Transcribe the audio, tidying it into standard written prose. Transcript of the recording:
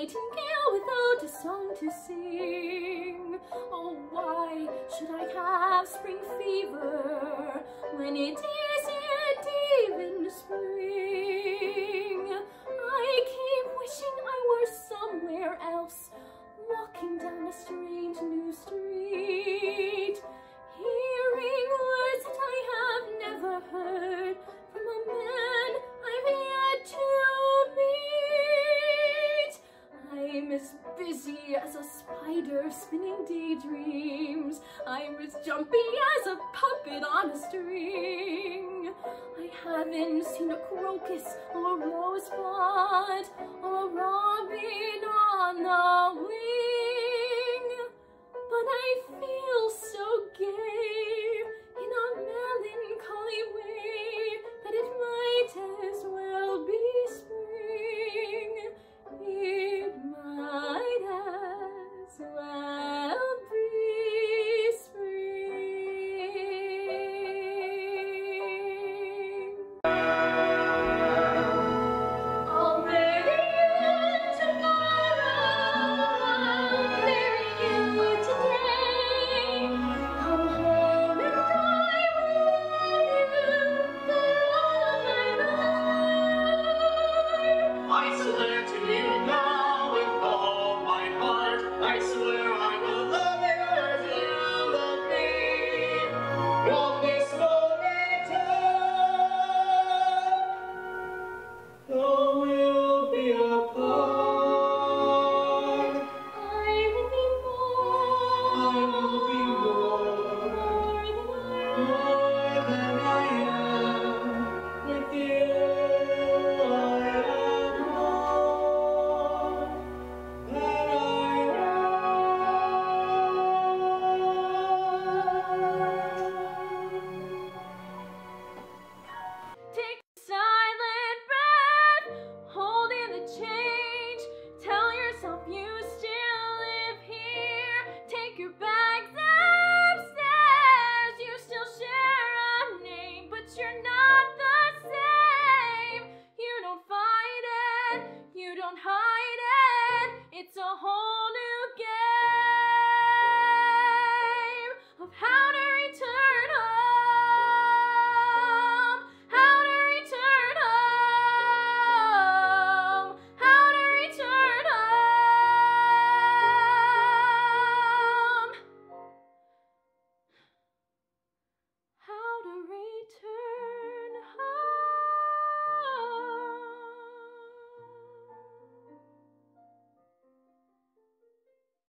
nightingale without a song to sing. Oh, why should I have spring fever when it isn't even spring? I keep wishing I were somewhere else, walking down a strange new street, hearing words that I have never heard from a man I've yet to meet. I'm as busy as a spider spinning daydreams. I'm as jumpy as a puppet on a string. I haven't seen a crocus or a rosebud or a robin on the wing, but I feel so gay